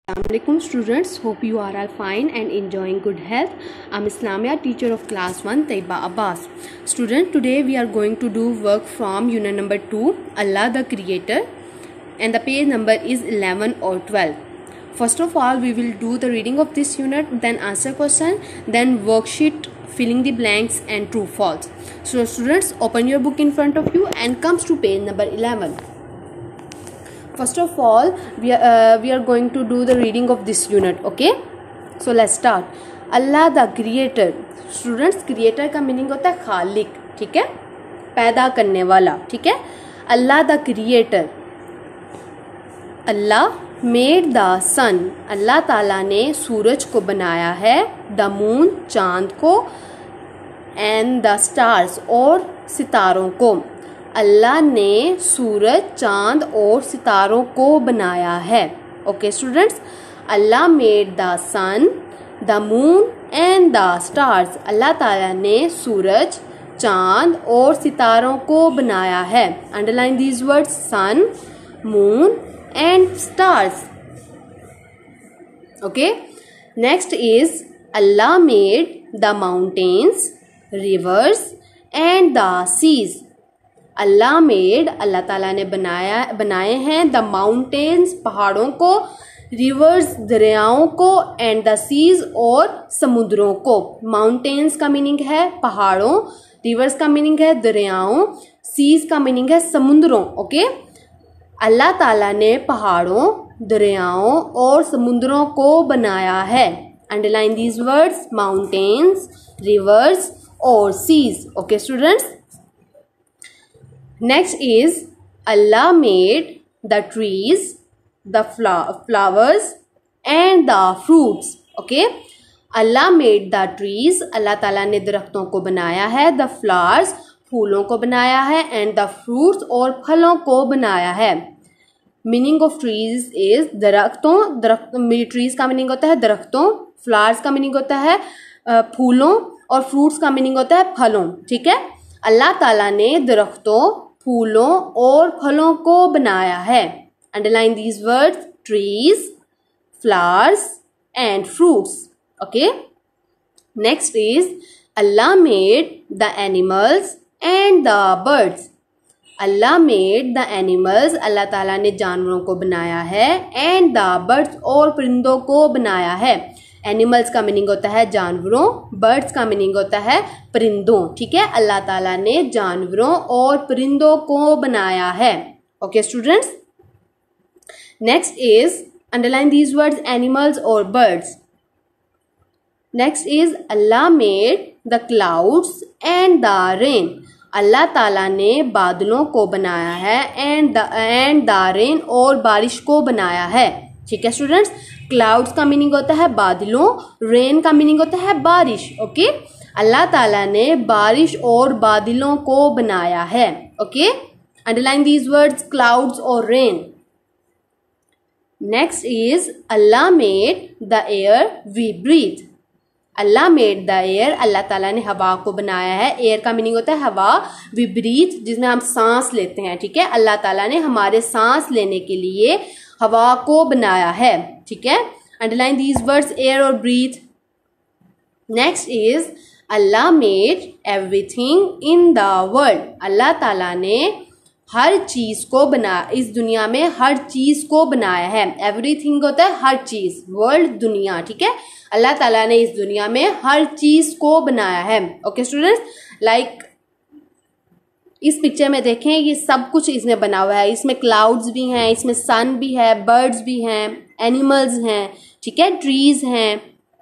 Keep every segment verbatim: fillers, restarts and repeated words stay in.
Assalamualaikum students, hope you are all fine and enjoying good health. I'm Islamia, teacher of class one, Taiba Abbas. Student, today we are going to do work from unit number two, Allah the Creator, and the page number is eleven or twelve. First of all, we will do the reading of this unit, then answer question, then worksheet, filling the blanks and true false. So students, open your book in front of you and comes to page number eleven. First of all, we are, uh, we are going to do the reading of this unit. Okay, so let's start. Allah the Creator. Students, creator का meaning होता है खालिक, ठीक है, पैदा करने वाला, ठीक है. Allah the Creator. Allah made the sun. अल्लाह ताला ने सूरज को बनाया है. The moon, चांद को. And the stars, और सितारों को. अल्लाह ने सूरज, चांद और सितारों को बनाया है. Okay students, Allah made the sun, the moon and the stars. Allah ताला ने सूरज, चांद और सितारों को बनाया है. Underline these words, sun, moon and stars. Okay, next is Allah made the mountains, rivers and the seas. Allah made, Allah ताला ने बनाया बनाए हैं द माउंटेन्स, पहाड़ों को, रिवर्स, दरियाओं को, एंड द सीज और समुद्रों को. माउंटेन्स का मीनिंग है पहाड़ों, रिवर्स का मीनिंग है दरियाओं, सीज का मीनिंग है समुद्रों. ओके, अल्लाह ताला ने पहाड़ों, दरियाओं और समुद्रों को बनाया है. Underline these words, mountains, rivers और seas. Okay students, next is Allah made the trees, the flowers and the fruits. okay, Allah made the trees. Allah ताला ने दरख्तों को बनाया है. the flowers, फूलों को बनाया है. and the fruits, और फलों को बनाया है. meaning of trees is दरख्तों, दरख्त trees का मीनिंग होता है दरख्तों, flowers का मीनिंग होता है फूलों, और fruits का मीनिंग होता है फलों. ठीक है, अल्लाह ताला ने दरख्तों, फूलों और फलों को बनाया है. Underline these words, trees, flowers and fruits. Okay, next is Allah made the animals and the birds. Allah made the animals, Allah ताला ने जानवरों को बनाया है. एंड द बर्ड्स, और परिंदों को बनाया है. एनिमल्स का मीनिंग होता है जानवरों, बर्ड्स का मीनिंग होता है परिंदों. ठीक है, अल्लाह ताला ने जानवरों और परिंदों को बनाया है. Okay students, next is underline these words, animals और birds. Next is Allah made the clouds and the rain. Allah ताला ने बादलों को बनाया है. And the and the rain, और बारिश को बनाया है. ठीक है स्टूडेंट्स, क्लाउड्स का मीनिंग होता है बादलों, रेन का मीनिंग होता है बारिश. ओके, अल्लाह ताला ने बारिश और बादलों को बनाया है. Okay, underline these words, clouds और rain. Next is Allah made the air we breathe. Allah made the air, Allah ताला ने हवा को बनाया है. एयर का मीनिंग होता है हवा, वी ब्रीथ जिसमें हम सांस लेते हैं. ठीक है, अल्लाह ताला ने हमारे सांस लेने के लिए हवा को बनाया है. ठीक है, अंडरलाइन दीज वर्ड्स, एयर और breathe. Next is Allah made everything in the world. Allah ताला ने हर चीज को बना इस दुनिया में हर चीज को बनाया है. एवरीथिंग होता है हर चीज, वर्ल्ड दुनिया. ठीक है, अल्लाह ताला ने इस दुनिया में हर चीज को बनाया है. ओके स्टूडेंट्स, लाइक इस पिक्चर में देखें, ये सब कुछ इसने बना हुआ है. इसमें क्लाउड्स भी हैं, इसमें सन भी है, बर्ड्स भी हैं, एनिमल्स हैं. ठीक है, ट्रीज हैं,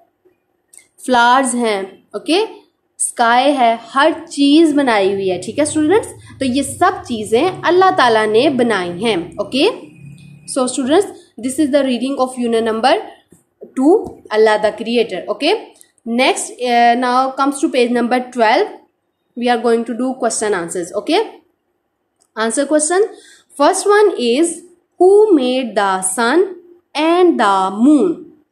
फ्लावर्स हैं. ओके, स्काई है, हर चीज बनाई हुई है. ठीक है स्टूडेंट्स, तो ये सब चीजें अल्लाह ताला ने बनाई हैं. Okay, so students, this is the reading of unit number two, Allah the creator. Okay, next now comes to page number twelve. We are going to do question answers. Okay, answer question. First one is, who made the sun and the moon?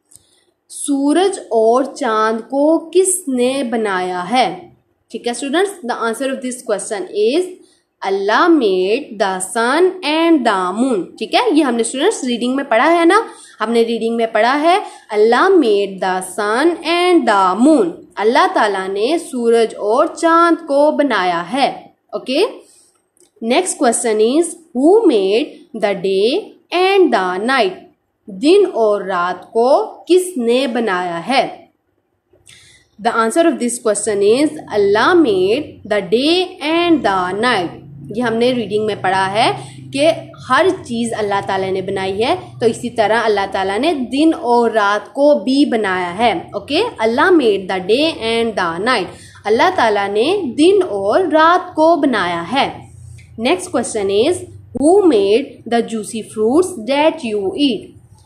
सूरज और चांद को किसने बनाया है? ठीक है students, the answer of this question is Allah made the sun and the moon. ठीक है, ये हमने स्टूडेंट्स रीडिंग में पढ़ा है ना, हमने रीडिंग में पढ़ा है Allah made the sun and the moon. Allah ताला ने सूरज और चांद को बनाया है। Okay, next question is who made the day and the night. दिन और रात को किसने बनाया है? The answer of this question is Allah made the day and the night. ये हमने रीडिंग में पढ़ा है कि हर चीज़ अल्लाह ताला ने बनाई है, तो इसी तरह अल्लाह ताला ने दिन और रात को भी बनाया है। Okay, Allah made the day and the night. Allah ताला ने दिन और रात को बनाया है। Next question is who made the juicy fruits that you eat.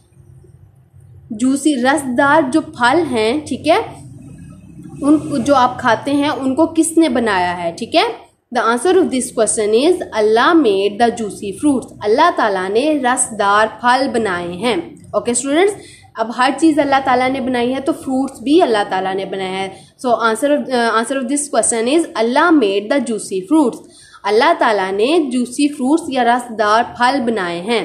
Juicy रसदार जो फल हैं, ठीक है, उन जो आप खाते हैं उनको किसने बनाया है? ठीक है, the answer of this question is Allah made the juicy fruits. Allah ताला ने रसदार फल बनाए हैं। ओके स्टूडेंट्स, अब हर चीज़ अल्लाह ताला ने बनाई है तो फ्रूट्स भी अल्लाह ताला ने बनाया है। So answer of answer of this question is Allah made the juicy fruits. Allah ताला ने जूसी फ्रूट्स या रसदार फल बनाए हैं।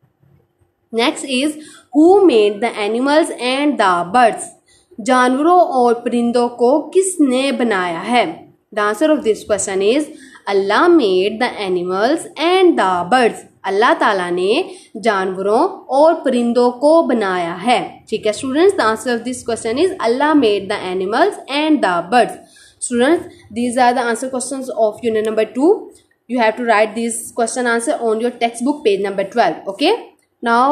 Next is who made the animals and the birds. जानवरों और परिंदों को किसने बनाया है? The answer of this question is Allah made the animals and the birds. Allah ताला ने जानवरों और परिंदों को बनाया है। ठीक है students, the answer of this question is Allah made the animals and the birds. Students, these are the answer questions of unit number two. You have to write this question answer on your textbook page number twelve. Okay, now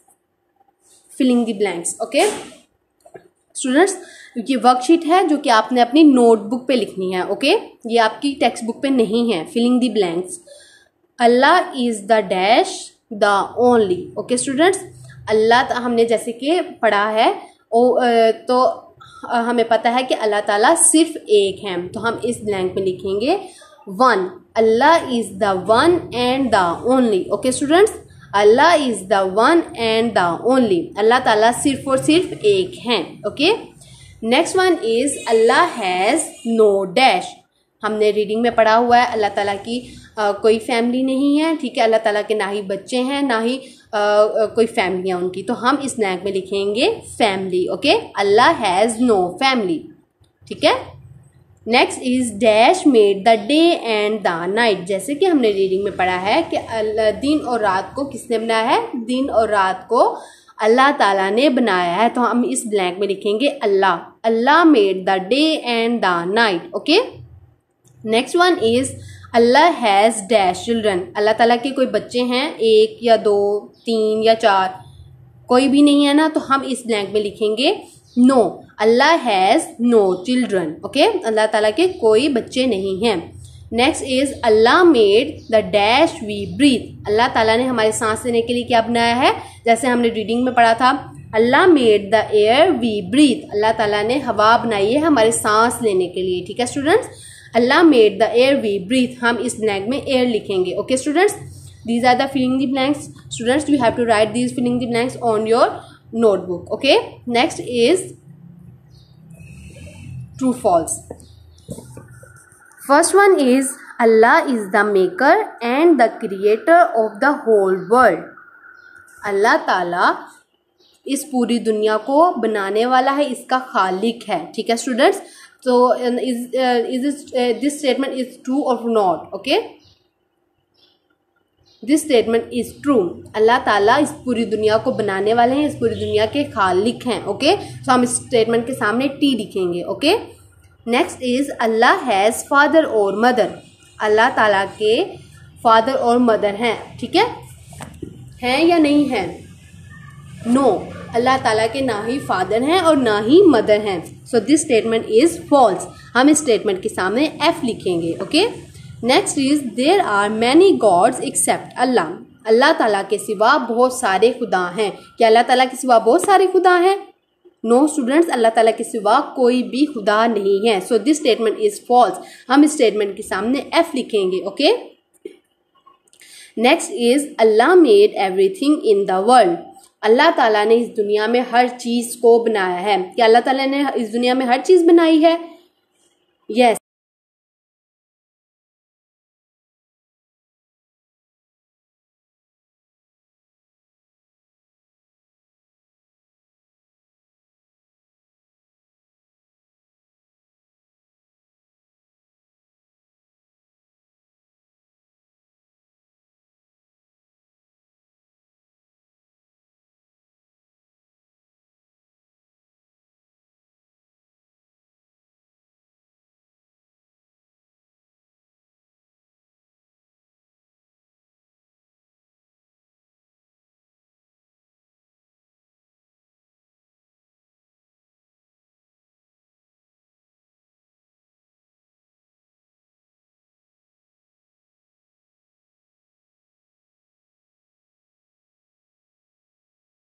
filling the blanks. Okay students, ये worksheet है जो कि आपने अपनी notebook पे लिखनी है। Okay okay? ये आपकी टेक्स्ट बुक पे नहीं है। Filling the blanks. Allah is the dash the only. Okay students, Allah हमने जैसे कि पढ़ा है ओ, तो हमें पता है कि अल्लाह ताला सिर्फ एक है, तो हम इस ब्लैंक में लिखेंगे one. Allah is the one and the only. Okay students, Allah is the one and the only. Allah ताला सिर्फ और सिर्फ एक हैं। Okay, next one is Allah has no dash. हमने रीडिंग में पढ़ा हुआ है अल्लाह ताला की आ, कोई फैमिली नहीं है। ठीक है, अल्लाह ताला के ना ही बच्चे हैं ना ही आ, आ, कोई फैमिली है उनकी, तो हम इस ब्लैंक में लिखेंगे family. Okay, Allah has no family. ठीक है, next is dash made the day and the night. जैसे कि हमने रीडिंग में पढ़ा है कि दिन और रात को किसने बनाया है? दिन और रात को अल्लाह ताला ने बनाया है, तो हम इस ब्लैंक में लिखेंगे Allah. Allah made the day and the night. Okay, next one is Allah has dash children. Allah ताला के कोई बच्चे हैं, एक या दो, तीन या चार, कोई भी नहीं है ना, तो हम इस ब्लैंक में लिखेंगे no. Allah has no children. Okay, Allah ताला के कोई बच्चे नहीं हैं। Next is Allah made the dash we breathe. Allah ताला ने हमारे सांस लेने के लिए क्या बनाया है? जैसे हमने रीडिंग में पढ़ा था Allah made the air we breathe. Allah ताला ने हवा बनाई है हमारे सांस लेने के लिए। ठीक है students, Allah made the air we breathe, हम इस ब्लैंक में एयर लिखेंगे। Okay students, these are the filling the blanks. Students, you have to write these filling the blanks on your notebook. Okay, next is true false. First one is Allah is the maker and the creator of the whole world. Allah ताला इस पूरी दुनिया को बनाने वाला है, इसका खालिक है। ठीक है स्टूडेंट्स, तो is is this statement is true और not? Okay, this statement is true. Allah ताला इस पूरी दुनिया को बनाने वाले हैं, इस पूरी दुनिया के खालिक हैं। ओके, तो हम इस स्टेटमेंट के सामने टी लिखेंगे। Okay, next is Allah has father और मदर। अल्लाह ताला के फादर और मदर हैं। ठीक है, हैं या नहीं हैं? नो, अल्लाह ताला के ना ही फादर हैं और ना ही मदर हैं। So this statement is false. हम इस स्टेटमेंट के सामने एफ लिखेंगे। Okay, next is there are many gods except Allah. Allah ताला के सिवा बहुत सारे खुदा हैं। क्या अल्लाह ताला के सिवा बहुत सारे खुदा हैं? नो स्टूडेंट्स, अल्लाह ताला के सिवा कोई भी खुदा नहीं है। So this statement is false. हम इस स्टेटमेंट के सामने एफ लिखेंगे। Okay, next is Allah made everything in the world. Allah ताला ने इस दुनिया में हर चीज़ को बनाया है। क्या अल्लाह ताला ने इस दुनिया में हर चीज़ बनाई है? Yes yes.